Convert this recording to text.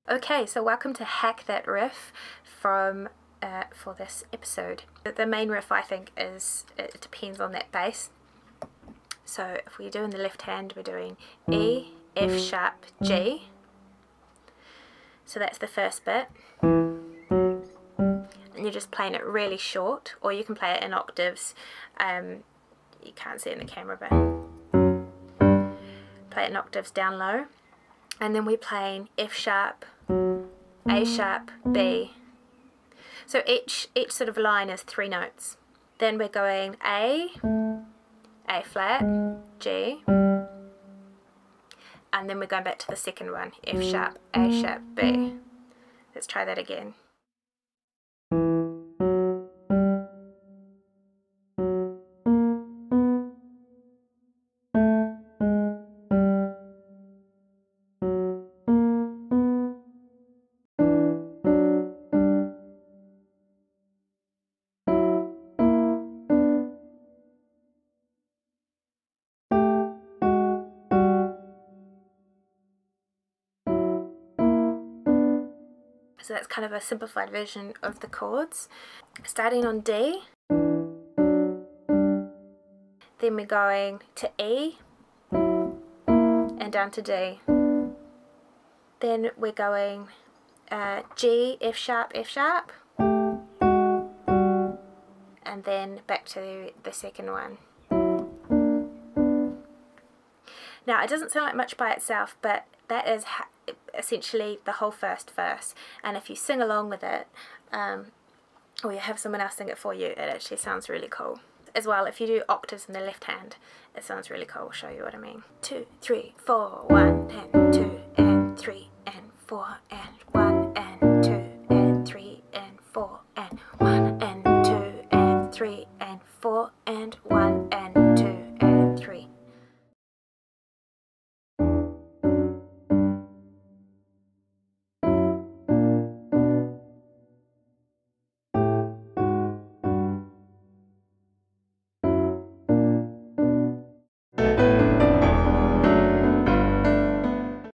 Okay, so welcome to Hack That Riff for this episode. The main riff, I think, it depends on that bass. So if we're doing the left hand, we're doing E, F sharp, G. So that's the first bit. And you're just playing it really short, or you can play it in octaves. You can't see it in the camera, but play it in octaves down low. And then we're playing F sharp, A sharp, B. So each sort of line is 3 notes. Then we're going A flat, G, and then we're going back to the second one, F sharp, A sharp, B. Let's try that again. So that's kind of a simplified version of the chords. Starting on D, then we're going to E, and down to D. Then we're going G, F sharp, and then back to the second one. Now, it doesn't sound like much by itself, but that is essentially the whole first verse, and if you sing along with it, or you have someone else sing it for you, it actually sounds really cool. As well, if you do octaves in the left hand, it sounds really cool. I'll show you what I mean. 2, 3, 4, 1 and 2 and 3 and 4